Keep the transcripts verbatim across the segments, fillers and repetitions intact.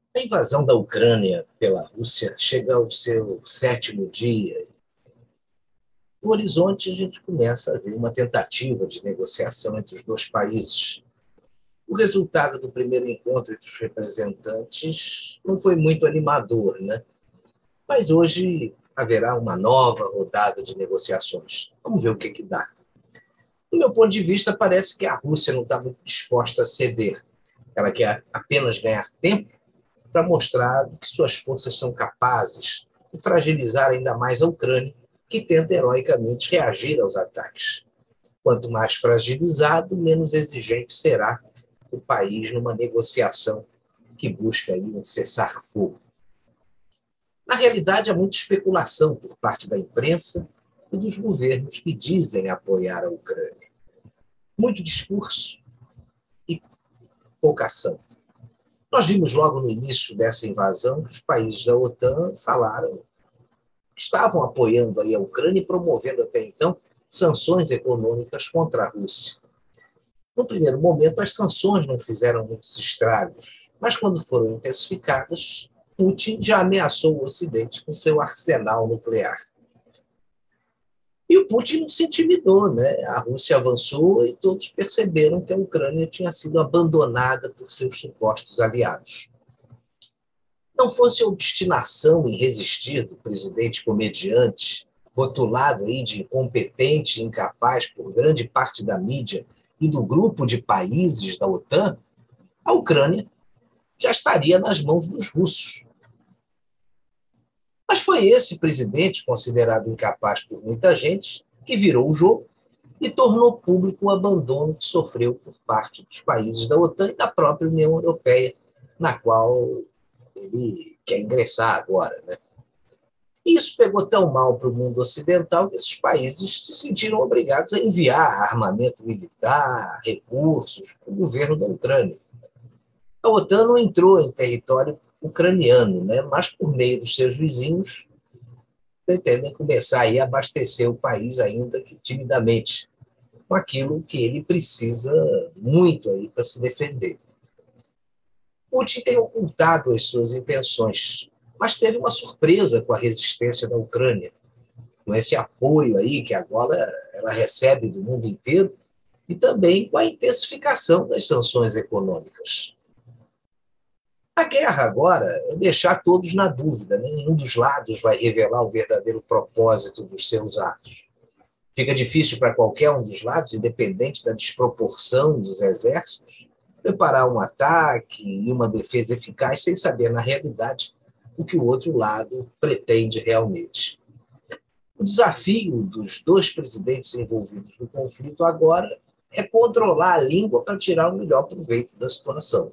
A invasão da Ucrânia pela Rússia chega ao seu sétimo dia. No horizonte, a gente começa a ver uma tentativa de negociação entre os dois países. O resultado do primeiro encontro entre os representantes não foi muito animador, né? Mas hoje haverá uma nova rodada de negociações. Vamos ver o que, que dá. Do meu ponto de vista, parece que a Rússia não está muito disposta a ceder. Ela quer apenas ganhar tempo para mostrar que suas forças são capazes de fragilizar ainda mais a Ucrânia, que tenta heroicamente reagir aos ataques. Quanto mais fragilizado, menos exigente será o país numa negociação que busca aí um cessar-fogo. Na realidade, há muita especulação por parte da imprensa e dos governos que dizem apoiar a Ucrânia. Muito discurso e pouca ação. Nós vimos logo no início dessa invasão que os países da OTAN falaram que estavam apoiando aí a Ucrânia e promovendo até então sanções econômicas contra a Rússia. No primeiro momento, as sanções não fizeram muitos estragos, mas quando foram intensificadas, Putin já ameaçou o Ocidente com seu arsenal nuclear. E o Putin não se intimidou, né? A Rússia avançou e todos perceberam que a Ucrânia tinha sido abandonada por seus supostos aliados. Não fosse a obstinação em resistir do presidente comediante, rotulado aí de incompetente e incapaz por grande parte da mídia e do grupo de países da OTAN, a Ucrânia já estaria nas mãos dos russos. Mas foi esse presidente, considerado incapaz por muita gente, que virou o jogo e tornou público o abandono que sofreu por parte dos países da OTAN e da própria União Europeia, na qual ele quer ingressar agora, né? E isso pegou tão mal para o mundo ocidental que esses países se sentiram obrigados a enviar armamento militar, recursos para o governo da Ucrânia. A OTAN não entrou em território ucraniano, né? Mas por meio dos seus vizinhos pretendem começar aí a abastecer o país, ainda que timidamente, com aquilo que ele precisa muito aí para se defender. Putin tem ocultado as suas intenções, mas teve uma surpresa com a resistência da Ucrânia, com esse apoio aí que agora ela recebe do mundo inteiro e também com a intensificação das sanções econômicas. A guerra agora é deixar todos na dúvida, né? Nenhum dos lados vai revelar o verdadeiro propósito dos seus atos. Fica difícil para qualquer um dos lados, independente da desproporção dos exércitos, preparar um ataque e uma defesa eficaz sem saber, na realidade, o que o outro lado pretende realmente. O desafio dos dois presidentes envolvidos no conflito agora é controlar a língua para tirar o melhor proveito da situação.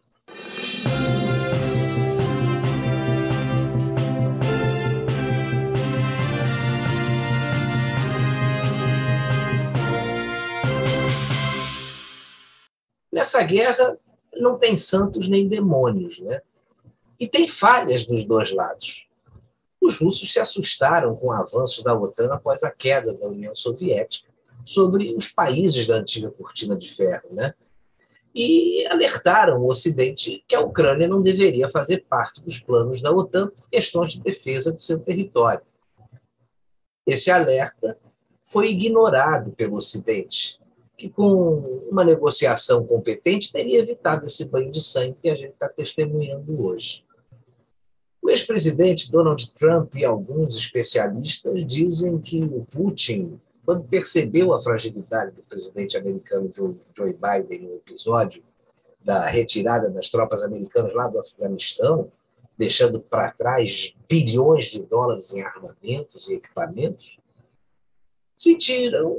Nessa guerra não tem santos nem demônios, né? E tem falhas dos dois lados. Os russos se assustaram com o avanço da OTAN após a queda da União Soviética sobre os países da antiga cortina de ferro, né? E alertaram o Ocidente que a Ucrânia não deveria fazer parte dos planos da OTAN por questões de defesa do seu território. Esse alerta foi ignorado pelo Ocidente, que com uma negociação competente teria evitado esse banho de sangue que a gente está testemunhando hoje. O ex-presidente Donald Trump e alguns especialistas dizem que o Putin, quando percebeu a fragilidade do presidente americano Joe Biden no episódio da retirada das tropas americanas lá do Afeganistão, deixando para trás bilhões de dólares em armamentos e equipamentos, sentiram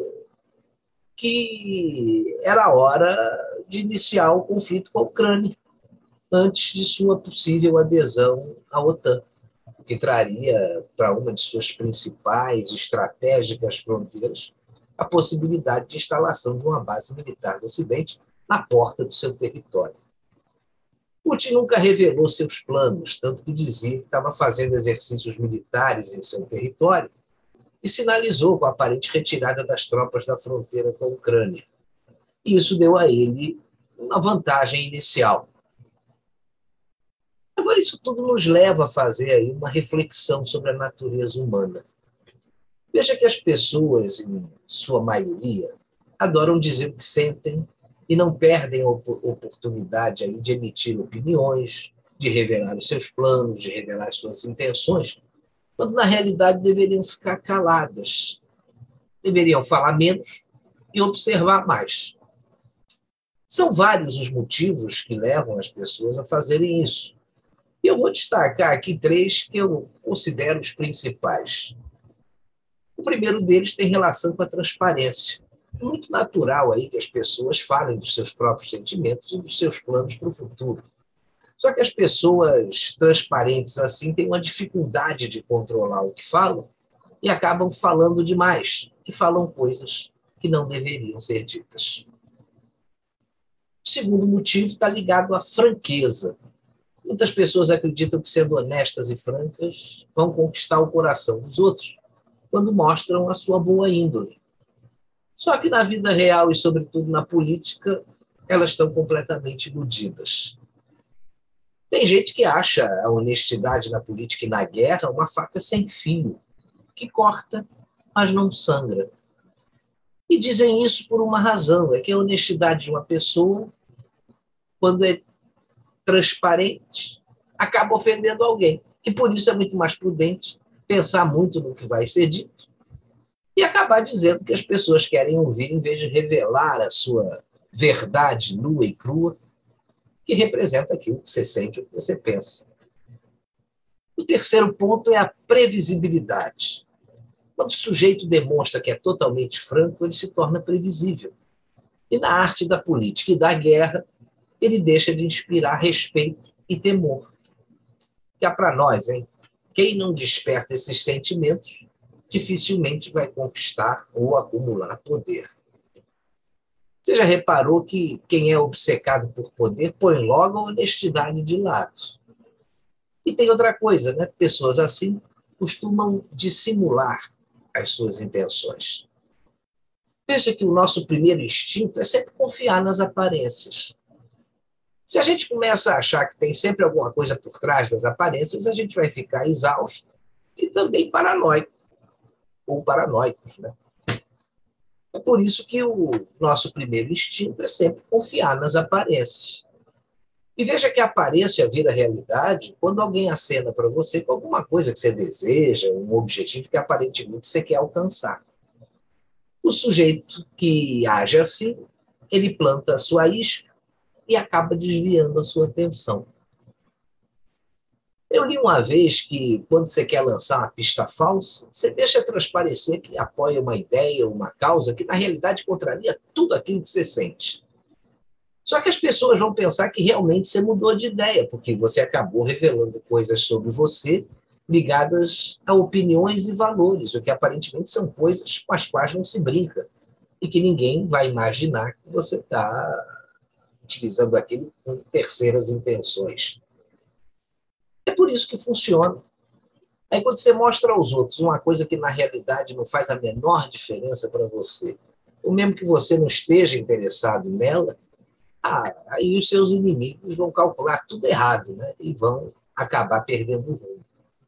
que era hora de iniciar o conflito com a Ucrânia, antes de sua possível adesão à OTAN, o que traria para uma de suas principais estratégicas fronteiras a possibilidade de instalação de uma base militar do Ocidente na porta do seu território. Putin nunca revelou seus planos, tanto que dizia que estava fazendo exercícios militares em seu território e sinalizou com a aparente retirada das tropas da fronteira com a Ucrânia. E isso deu a ele uma vantagem inicial. isso tudo nos leva a fazer aí uma reflexão sobre a natureza humana. Veja que as pessoas, em sua maioria, adoram dizer o que sentem e não perdem a oportunidade aí de emitir opiniões, de revelar os seus planos, de revelar as suas intenções, quando na realidade deveriam ficar caladas, deveriam falar menos e observar mais. São vários os motivos que levam as pessoas a fazerem isso. E eu vou destacar aqui três que eu considero os principais. O primeiro deles tem relação com a transparência. É muito natural aí que as pessoas falem dos seus próprios sentimentos e dos seus planos para o futuro. Só que as pessoas transparentes assim têm uma dificuldade de controlar o que falam e acabam falando demais e falam coisas que não deveriam ser ditas. O segundo motivo está ligado à franqueza. Muitas pessoas acreditam que, sendo honestas e francas, vão conquistar o coração dos outros quando mostram a sua boa índole. Só que na vida real e, sobretudo, na política, elas estão completamente iludidas. Tem gente que acha a honestidade na política e na guerra uma faca sem fio, que corta, mas não sangra. E dizem isso por uma razão, é que a honestidade de uma pessoa, quando é transparente, acaba ofendendo alguém. E por isso é muito mais prudente pensar muito no que vai ser dito e acabar dizendo que as pessoas querem ouvir, em vez de revelar a sua verdade nua e crua, que representa aquilo que você sente ou que você pensa. O terceiro ponto é a previsibilidade. Quando o sujeito demonstra que é totalmente franco, ele se torna previsível. E na arte da política e da guerra, ele deixa de inspirar respeito e temor. Que é para nós, hein? Quem não desperta esses sentimentos, dificilmente vai conquistar ou acumular poder. Você já reparou que quem é obcecado por poder põe logo a honestidade de lado? E tem outra coisa, né? Pessoas assim costumam dissimular as suas intenções. Veja que o nosso primeiro instinto é sempre confiar nas aparências. Se a gente começa a achar que tem sempre alguma coisa por trás das aparências, a gente vai ficar exausto e também paranoico, ou paranoicos, né? É por isso que o nosso primeiro instinto é sempre confiar nas aparências. E veja que a aparência vira realidade quando alguém acena para você com alguma coisa que você deseja, um objetivo que aparentemente você quer alcançar. O sujeito que age assim, ele planta a sua isca e acaba desviando a sua atenção. Eu li uma vez que, quando você quer lançar uma pista falsa, você deixa transparecer que apoia uma ideia, uma causa, que na realidade contraria tudo aquilo que você sente. Só que as pessoas vão pensar que realmente você mudou de ideia, porque você acabou revelando coisas sobre você ligadas a opiniões e valores, o que aparentemente são coisas com as quais não se brinca, e que ninguém vai imaginar que você está utilizando aquilo com terceiras intenções. É por isso que funciona. Aí quando você mostra aos outros uma coisa que na realidade não faz a menor diferença para você, ou mesmo que você não esteja interessado nela, ah, aí os seus inimigos vão calcular tudo errado, né? E vão acabar perdendo o rumo.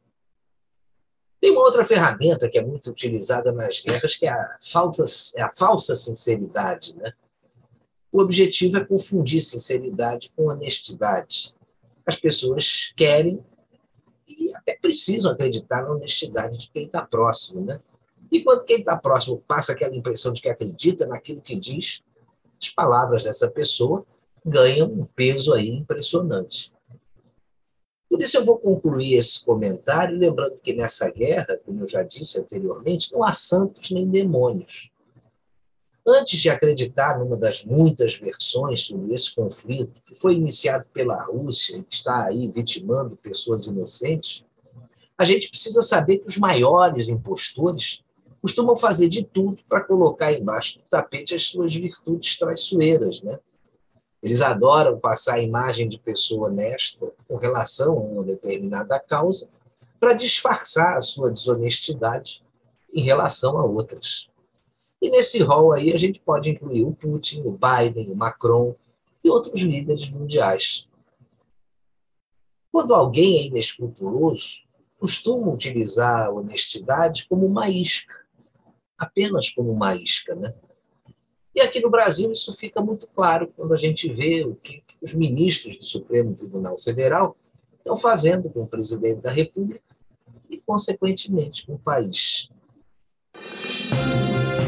Tem uma outra ferramenta que é muito utilizada nas guerras, que é a, falta, é a falsa sinceridade, né? O objetivo é confundir sinceridade com honestidade. As pessoas querem e até precisam acreditar na honestidade de quem está próximo, né? E quando quem está próximo passa aquela impressão de que acredita naquilo que diz, as palavras dessa pessoa ganham um peso aí impressionante. Por isso eu vou concluir esse comentário lembrando que nessa guerra, como eu já disse anteriormente, não há santos nem demônios. Antes de acreditar numa das muitas versões sobre esse conflito, que foi iniciado pela Rússia e que está aí vitimando pessoas inocentes, a gente precisa saber que os maiores impostores costumam fazer de tudo para colocar embaixo do tapete as suas virtudes traiçoeiras, né? Eles adoram passar a imagem de pessoa honesta com relação a uma determinada causa para disfarçar a sua desonestidade em relação a outras. E nesse rol aí a gente pode incluir o Putin, o Biden, o Macron e outros líderes mundiais. Quando alguém é inescrupuloso, costuma utilizar a honestidade como uma isca, apenas como uma isca, né? E aqui no Brasil isso fica muito claro quando a gente vê o que os ministros do Supremo Tribunal Federal estão fazendo com o presidente da República e, consequentemente, com o país.